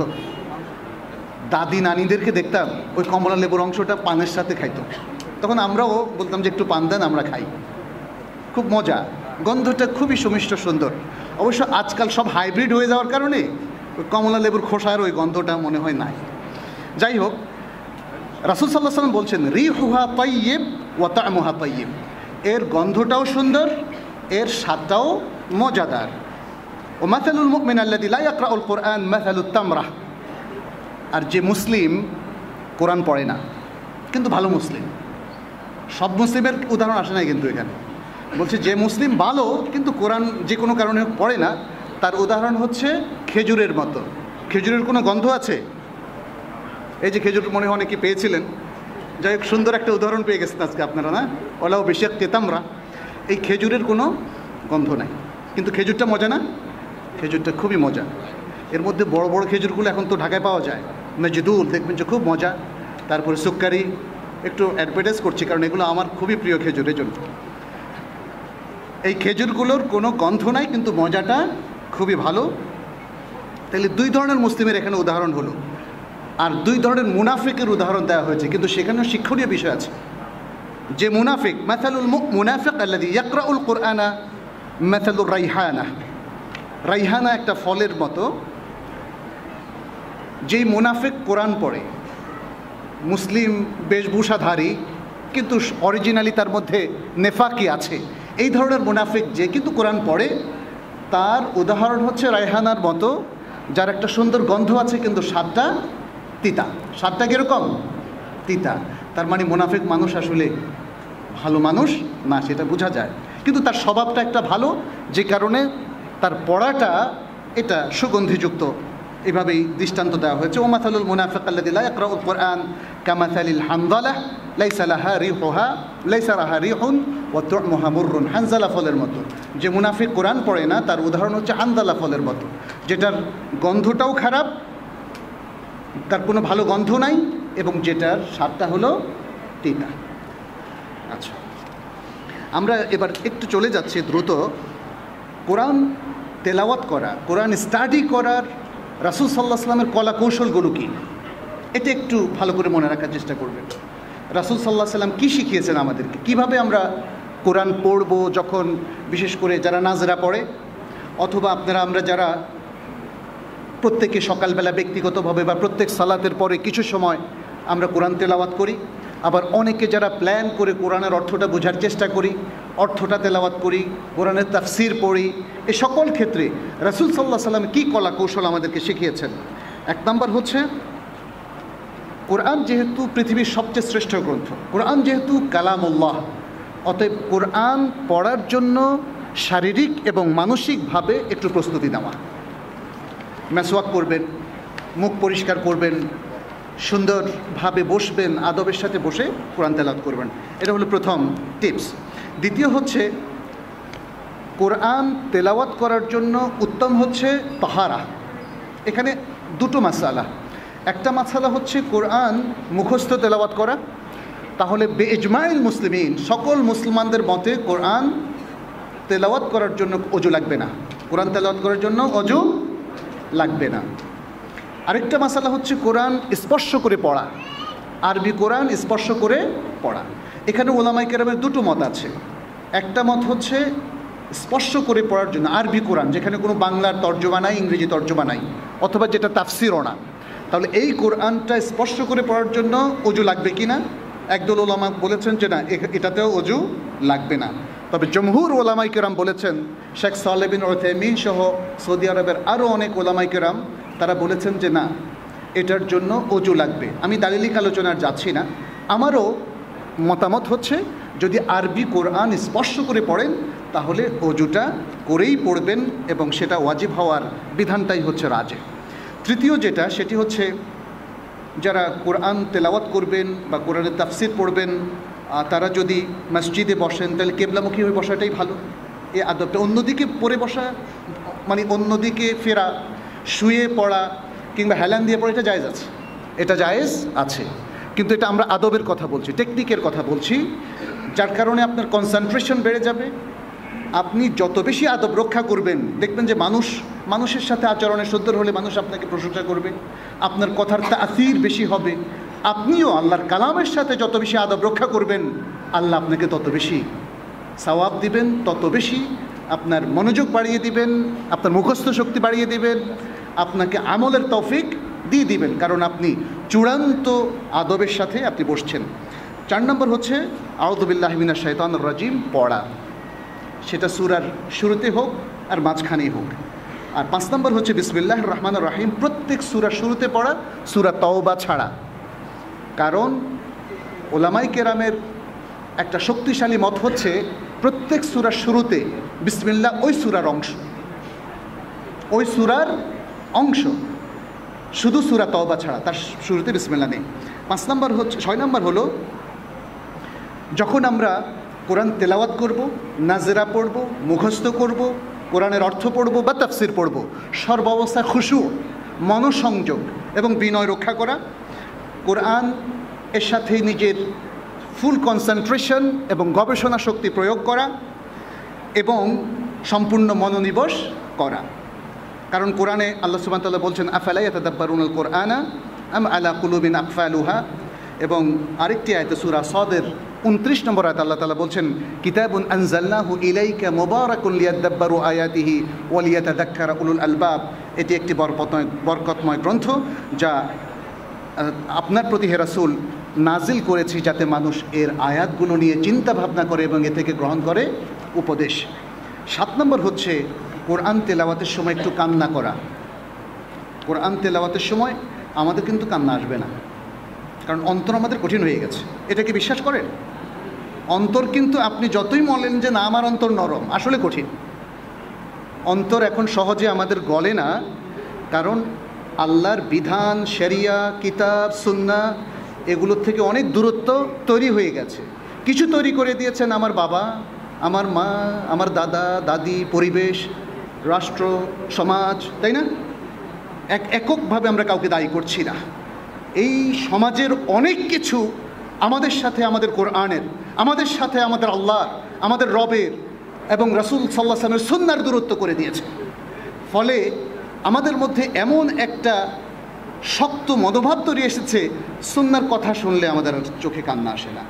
দাদি নানিদেরকে দেখতাম ওই কমলা লেবুর অংশটা পানের সাথে খাইতো, তখন আমরাও বলতাম যে একটু পান দেন, আমরা খাই, খুব মজা, গন্ধটা খুবই সুমিষ্ট সুন্দর। অবশ্য আজকাল সব হাইব্রিড হয়ে যাওয়ার কারণে ওই কমলা লেবুর খোসার ওই গন্ধটা মনে হয় নাই। যাই হোক, রাসূল সাল্লাল্লাহু আলাইহি ওয়াসাল্লাম বলছেন, রিহুহা তাইয়্যিব ওয়া তা'মুহা তাইয়্যিব, এর গন্ধটাও সুন্দর, এর স্বাদটাও মজাদার। ও মাসালুল মুমিন আল্লাযী লা ইয়াকরাউল কোরআন মাসালুত তামরাহ, আর যে মুসলিম কোরআন পড়ে না কিন্তু ভালো মুসলিম, সব মুসলিমের উদাহরণ আসে নাই কিন্তু এখানে বলছে, যে মুসলিম ভালো কিন্তু কোরআন যে কোনো কারণে পড়ে না, তার উদাহরণ হচ্ছে খেজুরের মতো। খেজুরের কোনো গন্ধ আছে? এই যে খেজুর মনে হয় অনেকে পেয়েছিলেন, যাই হোক সুন্দর একটা উদাহরণ পেয়ে গেছেন আজকে আপনারা, না? ওলাও বেশি কেতামরা, এই খেজুরের কোনো গন্ধ নাই, কিন্তু খেজুরটা মজা না? খেজুরটা খুবই মজা। এর মধ্যে বড় বড় খেজুরগুলো এখন তো ঢাকায় পাওয়া যায়, মেজদুল, দেখবেন যে খুব মজা। তারপরে সুক্কারি, একটু অ্যাডভার্টাইজ করছি কারণ এগুলো আমার খুবই প্রিয় খেজুর, এই জন্য। এই খেজুরগুলোর কোনো গন্ধ নাই কিন্তু মজাটা খুবই ভালো। তাহলে দুই ধরনের মুসলিমের এখানে উদাহরণ হলো, আর দুই ধরনের মুনাফিকের উদাহরণ দেওয়া হয়েছে, কিন্তু সেখানেও শিক্ষণীয় বিষয় আছে। যে মুনাফিক, মাসালুল মুনাফিক আল্লাযী ইয়াকরাউল কোরআনা মাসালুর রাইহানা, রাইহানা একটা ফলের মতো। যেই মুনাফিক কোরআন পড়ে, মুসলিম বেশভূষাধারী কিন্তু অরিজিনালি তার মধ্যে নেফাকি আছে, এই ধরনের মুনাফিক যে কিন্তু কোরআন পড়ে, তার উদাহরণ হচ্ছে রায়হানার মতো, যার একটা সুন্দর গন্ধ আছে কিন্তু স্বাদটা তিতা। স্বাদটা কীরকম? তিতা। তার মানে মুনাফিক মানুষ আসলে ভালো মানুষ না, সেটা বোঝা যায়, কিন্তু তার স্বভাবটা একটা ভালো, যে কারণে তার পড়াটা এটা সুগন্ধিযুক্ত। এভাবেই দৃষ্টান্ত দেওয়া হয়েছে। ও মাসালুল মুনাফিক আল্লাযী লা ইয়াকরাউল কোরআন কামাসালিল হানজালাহ লাইসা লাহা রিহুহা লাইসা লাহা রিহুন ওয়া তু'মুহা মুররুন, হানজালা ফলের মতো। যে মুনাফিক কোরআন পড়ে না তার উদাহরণ হচ্ছে হানজালা ফলের মতো, যেটার গন্ধটাও খারাপ, তার কোনো ভালো গন্ধ নাই, এবং যেটার স্বাদটা হলো তিতা। আচ্ছা, আমরা এবার একটু চলে যাচ্ছি দ্রুত। কোরআন তেলাওয়াত করা, কোরআন স্টাডি করার রাসূল সাল্লাল্লাহু আলাইহি ওয়াসাল্লামের কলা কৌশলগুলো কী, এটা একটু ভালো করে মনে রাখার চেষ্টা করবেন। রাসূল সাল্লাল্লাহু আলাইহি ওয়াসাল্লাম কী শিখিয়েছেন আমাদেরকে, কীভাবে আমরা কোরআন পড়বো যখন, বিশেষ করে যারা নাজরা পড়ে, অথবা আপনারা আমরা যারা প্রত্যেকে সকালবেলা ব্যক্তিগতভাবে বা প্রত্যেক সালাতের পরে কিছু সময় আমরা কোরআন তেলাওয়াত করি। আবার অনেকে যারা প্ল্যান করে কোরআনের অর্থটা বোঝার চেষ্টা করি, অর্থটা তেলাওয়াত করি, কোরআনের তাফসির পড়ি। এ সকল ক্ষেত্রে রাসূল সাল্লাল্লাহু আলাইহি ওয়াসাল্লাম কী কলা কৌশল আমাদেরকে শিখিয়েছেন? এক নম্বর হচ্ছে, কোরআন যেহেতু পৃথিবীর সবচেয়ে শ্রেষ্ঠ গ্রন্থ, কোরআন যেহেতু কালামুল্লাহ, অতএব কোরআন পড়ার জন্য শারীরিক এবং মানসিকভাবে একটু প্রস্তুতি নেওয়া। মেসওয়াক করবেন, মুখ পরিষ্কার করবেন, সুন্দরভাবে বসবেন, আদবের সাথে বসে কোরআন তেলাওয়াত করবেন। এটা হলো প্রথম টিপস। দ্বিতীয় হচ্ছে, কোরআন তেলাওয়াত করার জন্য উত্তম হচ্ছে তাহারা। এখানে দুটো মাসালা। একটা মাসালা হচ্ছে কোরআন মুখস্থ তেলাওয়াত করা। তাহলে বেইজমাইল মুসলিমিন, সকল মুসলমানদের মতে কোরআন তেলাওয়াত করার জন্য অজু লাগবে না, কোরআন তেলাওয়াত করার জন্য অজু লাগবে না। আরেকটা মাসালা হচ্ছে কোরআন স্পর্শ করে পড়া, আরবি কোরআন স্পর্শ করে পড়া। এখানে ওলামায়ে কেরামের দুটো মত আছে। একটা মত হচ্ছে স্পর্শ করে পড়ার জন্য আরবি কোরআন, যেখানে কোনো বাংলার তর্জমা নাই, ইংরেজি তর্জমা নাই, অথবা যেটা তাফসিরও না, তাহলে এই কোরআনটা স্পর্শ করে পড়ার জন্য অজু লাগবে কি না? একদল ওলামা বলেছেন যে না, এটাতেও অজু লাগবে না। তবে জমহুর ওলামায়ে কেরাম বলেছেন, শেখ সালেহ বিন উসাইমিন সহ সৌদি আরবের আরও অনেক ওলামায়ে কেরাম তারা বলেছেন যে না, এটার জন্য অজু লাগবে। আমি দালিলিক আলোচনার যাচ্ছি না। আমারও মতামত হচ্ছে, যদি আরবি কোরআন স্পর্শ করে পড়েন তাহলে অজুটা করেই পড়বেন, এবং সেটা ওয়াজিব হওয়ার বিধানটাই হচ্ছে রাজে। তৃতীয় যেটা, সেটি হচ্ছে যারা কোরআন তেলাওয়াত করবেন বা কোরআনের তাফসির পড়বেন, তারা যদি মসজিদে বসেন তাহলে কেবলামুখী হয়ে বসাটাই ভালো। এই আদবটা, অন্যদিকে পড়ে বসা মানে অন্যদিকে ফেরা, শুয়ে পড়া কিংবা হেলান দিয়ে পড়া, এটা জায়েজ আছে, এটা জায়েজ আছে। কিন্তু এটা আমরা আদবের কথা বলছি, টেকনিকের কথা বলছি, যার কারণে আপনার কনসেন্ট্রেশন বেড়ে যাবে। আপনি যত বেশি আদব রক্ষা করবেন, দেখবেন যে মানুষ মানুষের সাথে আচরণে সুন্দর হলে মানুষ আপনাকে প্রশংসা করবে, আপনার কথার তাসির বেশি হবে। আপনিও আল্লাহর কালামের সাথে যত বেশি আদব রক্ষা করবেন, আল্লাহ আপনাকে তত বেশি সওয়াব দিবেন, তত বেশি আপনার মনোযোগ বাড়িয়ে দিবেন, আপনার মুখস্থ শক্তি বাড়িয়ে দিবেন, আপনাকে আমলের তৌফিক দিয়ে দিবেন, কারণ আপনি চূড়ান্ত আদবের সাথে আপনি বসছেন। চার নম্বর হচ্ছে আউযু বিল্লাহি মিনাশ শাইতানির রাজিম পড়া, সেটা সূরার শুরুতে হোক আর মাঝখানেই হোক। আর পাঁচ নম্বর হচ্ছে বিসমিল্লাহির রহমানির রহিম, প্রত্যেক সূরার শুরুতে পড়া, সূরা তাওবা ছাড়া। কারণ ওলামায়ে কেরামের একটা শক্তিশালী মত হচ্ছে, প্রত্যেক সূরার শুরুতে বিসমিল্লাহ ওই সূরার অংশ, ওই সূরার অংশ, শুধু সূরা তাওবা ছাড়া তার শুরুতে বিসমিল্লাহ নেই। পাঁচ নম্বর হচ্ছে ছয় নম্বর হলো, যখন আমরা কোরআন তেলাওয়াত করব, নাজরা পড়ব, মুখস্থ করব, কোরআনের অর্থ পড়ব বা তাফসির পড়ব, সর্বাবস্থায় খুশু, মনোসংযোগ এবং বিনয় রক্ষা করা, কোরআন এর সাথে নিজের ফুল কনসেন্ট্রেশন এবং গবেষণা শক্তি প্রয়োগ করা এবং সম্পূর্ণ মনোনিবেশ করা। কারণ কোরআনে আল্লাহ সুবহানাহু ওয়া তাআলা বলছেন, আফালা ইয়াতাদাব্বারুনাল কুরআনা আম আলা কুলুবিন আকফালুহা, এবং আরেকটি আয়াতে সূরা সাদের উনত্রিশ নম্বর আয়াতে আল্লাহ তাআলা বলছেন, কিতাবুন আনজালনাহু ইলাইকা মুবারাকুন লিয়াদাব্বারু আয়াতিহি ওয়া লিয়াতাযাক্কারা উলুল আলবাব। এটি একটি বরকতময় বরকতময় গ্রন্থ, যা আপনার প্রতি হে রাসূল নাজিল করেছি, যাতে মানুষ এর আয়াতগুলো নিয়ে চিন্তা ভাবনা করে এবং এ থেকে গ্রহণ করে উপদেশ। সাত নম্বর হচ্ছে কোরআন তেলাওয়াতের সময় একটু কান্না করা। কোরআন তেলাওয়াতের সময় আমাদের কিন্তু কান্না আসবে না, কারণ অন্তর আমাদের কঠিন হয়ে গেছে। এটা কি বিশ্বাস করেন? অন্তর কিন্তু আপনি যতই বলেন যে না আমার অন্তর নরম, আসলে কঠিন। অন্তর এখন সহজে আমাদের গলে না, কারণ আল্লাহর বিধান, শরিয়া, কিতাব, সুন্নাহ এগুলোর থেকে অনেক দূরত্ব তৈরি হয়ে গেছে। কিছু তৈরি করে দিয়েছেন আমার বাবা, আমার মা, আমার দাদা দাদি, পরিবেশ, রাষ্ট্র, সমাজ, তাই না? এক এককভাবে আমরা কাউকে দায়ী করছি না। এই সমাজের অনেক কিছু আমাদের সাথে, আমাদের কোরআনের, আমাদের সাথে আমাদের আল্লাহর, আমাদের রবের এবং রাসূল সাল্লাল্লাহু আলাইহি ওয়াসাল্লামের সুন্নাহর দূরত্ব করে দিয়েছে। ফলে আমাদের মধ্যে এমন একটা শক্ত মনোভাব তৈরি এসেছে, সুন্নাহর কথা শুনলে আমাদের চোখে কান্না আসে না।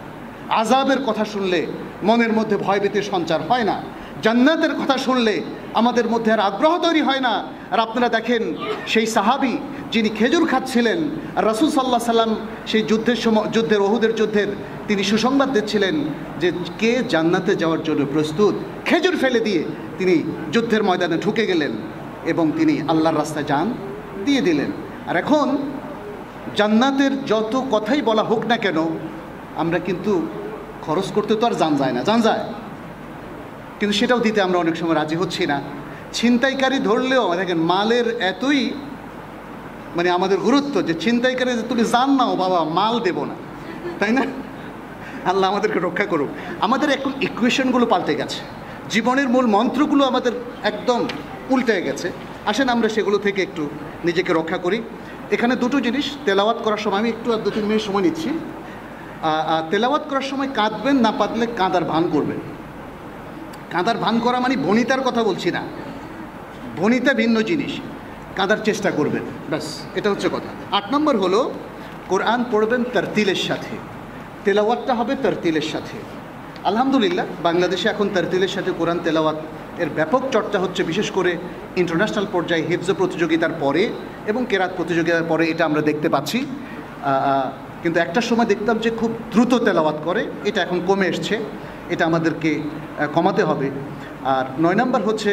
আযাবের কথা শুনলে মনের মধ্যে ভয়ভীতির সঞ্চার হয় না, জান্নাতের কথা শুনলে আমাদের মধ্যে আর আগ্রহ তৈরি হয় না। আর আপনারা দেখেন সেই সাহাবী যিনি খেজুর খাচ্ছিলেন, আর রাসূল সাল্লাল্লাহু আলাইহি সাল্লাম সেই যুদ্ধের সময়, যুদ্ধের ওহুদের যুদ্ধের তিনি সুসংবাদ দিচ্ছিলেন যে কে জান্নাতে যাওয়ার জন্য প্রস্তুত, খেজুর ফেলে দিয়ে তিনি যুদ্ধের ময়দানে ঢুকে গেলেন এবং তিনি আল্লাহর রাস্তায় জান দিয়ে দিলেন। আর এখন জান্নাতের যত কথাই বলা হোক না কেন, আমরা কিন্তু খরচ করতে তো আর জান যায় না, জান যায়, কিন্তু সেটাও দিতে আমরা অনেক সময় রাজি হচ্ছি না। ছিনতাইকারী ধরলেও দেখেন মালের এতই মানে আমাদের গুরুত্ব যে ছিনতাইকারী যে তুমি জান নাও বাবা, মাল দেব না, তাই না? আল্লাহ আমাদেরকে রক্ষা করুক। আমাদের এখন ইকুয়েশনগুলো পাল্টে গেছে, জীবনের মূল মন্ত্রগুলো আমাদের একদম উল্টে গেছে। আসেন আমরা সেগুলো থেকে একটু নিজেকে রক্ষা করি। এখানে দুটো জিনিস তেলাওয়াত করার সময় আমি একটু আর দু তিন মিনিট সময় নিচ্ছি। তেলাওয়াত করার সময় কাঁদবেন না, পারলে কাঁদার ভান করবেন। কাঁদার ভান করা মানে বনিতার কথা বলছি না, বনিতা ভিন্ন জিনিস, কাঁদার চেষ্টা করবেন, ব্যাস এটা হচ্ছে কথা। আট নম্বর হলো কোরআন পড়বেন তারতিলের সাথে, তেলাওয়াতটা হবে তারতিলের সাথে। আলহামদুলিল্লাহ বাংলাদেশে এখন তারতিলের সাথে কোরআন তেলাওয়াত এর ব্যাপক চর্চা হচ্ছে, বিশেষ করে ইন্টারন্যাশনাল পর্যায়ে হিফজ প্রতিযোগিতার পরে এবং কেরাত প্রতিযোগিতার পরে এটা আমরা দেখতে পাচ্ছি। কিন্তু একটা সময় দেখতাম যে খুব দ্রুত তেলাওয়াত করে, এটা এখন কমে এসছে, এটা আমাদেরকে কমাতে হবে। আর নয় নম্বর হচ্ছে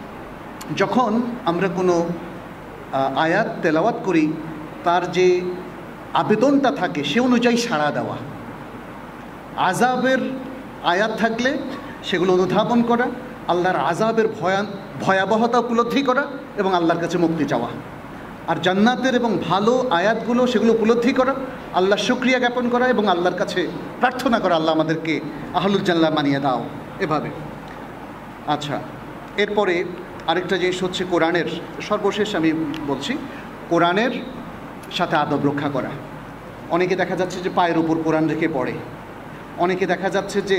যখন আমরা কোনো আয়াত তেলাওয়াত করি তার যে আবেদনটা থাকে সে অনুযায়ী সাড়া দেওয়া। আযাবের আয়াত থাকলে সেগুলো অনুধাবন করা, আল্লাহর আযাবের ভয়ান ভয়াবহতা উপলব্ধি করা এবং আল্লাহর কাছে মুক্তি চাওয়া। আর জান্নাতের এবং ভালো আয়াতগুলো সেগুলো উপলব্ধি করা, আল্লাহর শুকরিয়া জ্ঞাপন করা এবং আল্লাহর কাছে প্রার্থনা করা, আল্লাহ আমাদেরকে আহলুল জান্নাহ বানিয়ে দাও, এভাবে। আচ্ছা, এরপরে আরেকটা জিনিস হচ্ছে কোরআনের, সর্বশেষ আমি বলছি, কোরআনের সাথে আদব রক্ষা করা। অনেকে দেখা যাচ্ছে যে পায়ের উপর কোরআন রেখে পড়ে, অনেকে দেখা যাচ্ছে যে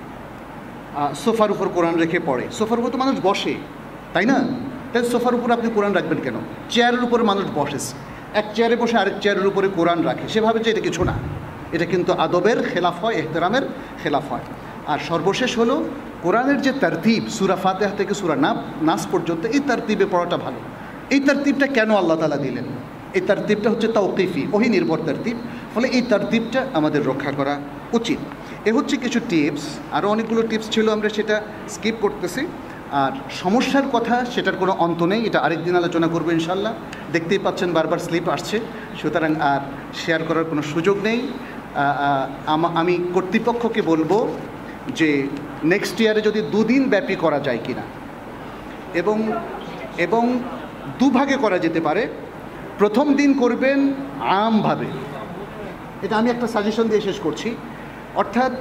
সোফার উপর কোরআন রেখে পড়ে। সোফার উপর তো মানুষ বসে, তাই না? তাই সোফার উপর আপনি কোরআন রাখবেন কেন? চেয়ারের উপরে মানুষ বসে, এক চেয়ারে বসে আরেক চেয়ারের উপরে কোরআন রাখে, সেভাবে যে এটা কিছু না, এটা কিন্তু আদবের খেলাফ হয়, এহতেরামের খেলাফ হয়। আর সর্বশেষ হলো কোরআনের যে তারতিব, সূরা ফাতিহা থেকে সূরা নাস পর্যন্ত, এই তারতিবে পড়াটা ভালো। এই তারতিবটা কেন আল্লাহ তাআলা দিলেন? এই তারতিবটা হচ্ছে তাওকিফি, ওহী নির্ভর তারতিব, ফলে এই তারতিবটা আমাদের রক্ষা করা উচিত। এ হচ্ছে কিছু টিপস, আরও অনেকগুলো টিপস ছিল, আমরা সেটা স্কিপ করতেছি। আর সমস্যার কথা সেটার কোনো অন্ত নেই, এটা আরেকদিন আলোচনা করবো ইনশাল্লাহ। দেখতেই পাচ্ছেন বারবার স্লিপ আসছে, সুতরাং আর শেয়ার করার কোনো সুযোগ নেই। আমি কর্তৃপক্ষকে বলবো যে নেক্সট ইয়ারে যদি দুদিন ব্যাপী করা যায় কিনা, এবং এবং দুভাগে করা যেতে পারে। প্রথম দিন করবেন আমভাবে, এটা আমি একটা সাজেশন দিয়ে শেষ করছি, অর্থাৎ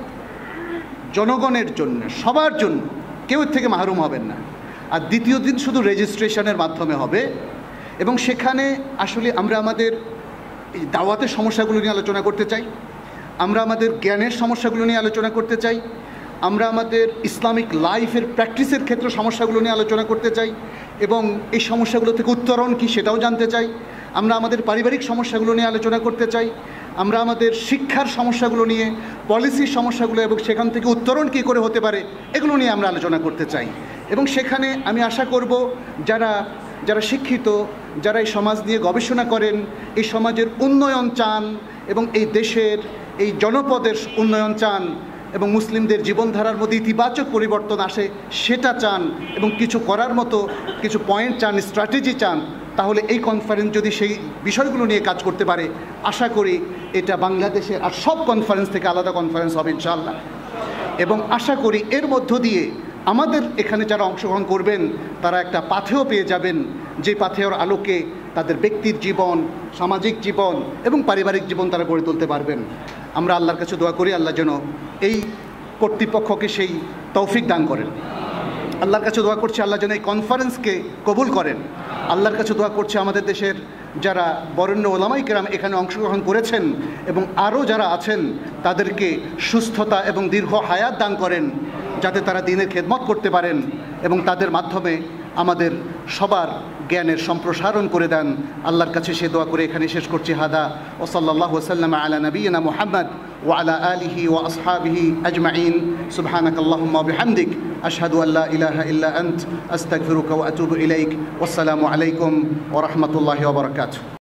জনগণের জন্য, সবার জন্য, কেউ এর থেকে মাহরুম হবেন না। আর দ্বিতীয় দিন শুধু রেজিস্ট্রেশনের মাধ্যমে হবে, এবং সেখানে আসলে আমরা আমাদের এই দাওয়াতের সমস্যাগুলো নিয়ে আলোচনা করতে চাই, আমরা আমাদের জ্ঞানের সমস্যাগুলো নিয়ে আলোচনা করতে চাই, আমরা আমাদের ইসলামিক লাইফের প্র্যাকটিসের ক্ষেত্রে সমস্যাগুলো নিয়ে আলোচনা করতে চাই, এবং এই সমস্যাগুলো থেকে উত্তরণ কী সেটাও জানতে চাই। আমরা আমাদের পারিবারিক সমস্যাগুলো নিয়ে আলোচনা করতে চাই, আমরা আমাদের শিক্ষার সমস্যাগুলো নিয়ে, পলিসির সমস্যাগুলো এবং সেখান থেকে উত্তরণ কী করে হতে পারে এগুলো নিয়ে আমরা আলোচনা করতে চাই। এবং সেখানে আমি আশা করব যারা যারা শিক্ষিত, যারা এই সমাজ নিয়ে গবেষণা করেন, এই সমাজের উন্নয়ন চান এবং এই দেশের এই জনপদের উন্নয়ন চান এবং মুসলিমদের জীবনধারার মধ্যে ইতিবাচক পরিবর্তন আসে সেটা চান, এবং কিছু করার মতো কিছু পয়েন্ট চান, স্ট্র্যাটেজি চান, তাহলে এই কনফারেন্স যদি সেই বিষয়গুলো নিয়ে কাজ করতে পারে, আশা করি এটা বাংলাদেশের আর সব কনফারেন্স থেকে আলাদা কনফারেন্স হবে ইনশাআল্লাহ। এবং আশা করি এর মধ্য দিয়ে আমাদের এখানে যারা অংশগ্রহণ করবেন তারা একটা পাথেয় পেয়ে যাবেন, যে পাথেয়র আলোকে তাদের ব্যক্তির জীবন, সামাজিক জীবন এবং পারিবারিক জীবন তারা গড়ে তুলতে পারবেন। আমরা আল্লাহর কাছে দোয়া করি আল্লাহ যেন এই কর্তৃপক্ষকে সেই তৌফিক দান করেন। আল্লাহর কাছে দোয়া করছি আল্লাহ যেন এই কনফারেন্সকে কবুল করেন। আল্লাহর কাছে দোয়া করছি আমাদের দেশের যারা বরেণ্য ওলামায়ে কেরাম এখানে অংশগ্রহণ করেছেন এবং আরও যারা আছেন তাদেরকে সুস্থতা এবং দীর্ঘ হায়াত দান করেন, যাতে তারা দ্বীনের খেদমত করতে পারেন এবং তাদের মাধ্যমে আমাদের সবার জ্ঞানের সম্প্রসারণ করে দেন। আল্লাহর কাছে সে দোয়া করে এখানে শেষ করছি। হাদা ও সাল্লাল্লাহু ওয়াসাল্লাম আলা নবিয়িনা মুহাম্মদ ওয়া আলা আলিহি ওয়া আসহাবিহি আজমাইন। সুবহানাকাল্লাহুম্মা ওয়া বিহামদিক আশহাদু আল্লা ইলাহা ইল্লা আনত আস্তাগফিরুকা ওয়া আতুবু ইলাইক। ওয়াসসালামু আলাইকুম ওয়া রাহমাতুল্লাহি ওয়া বারাকাতুহু।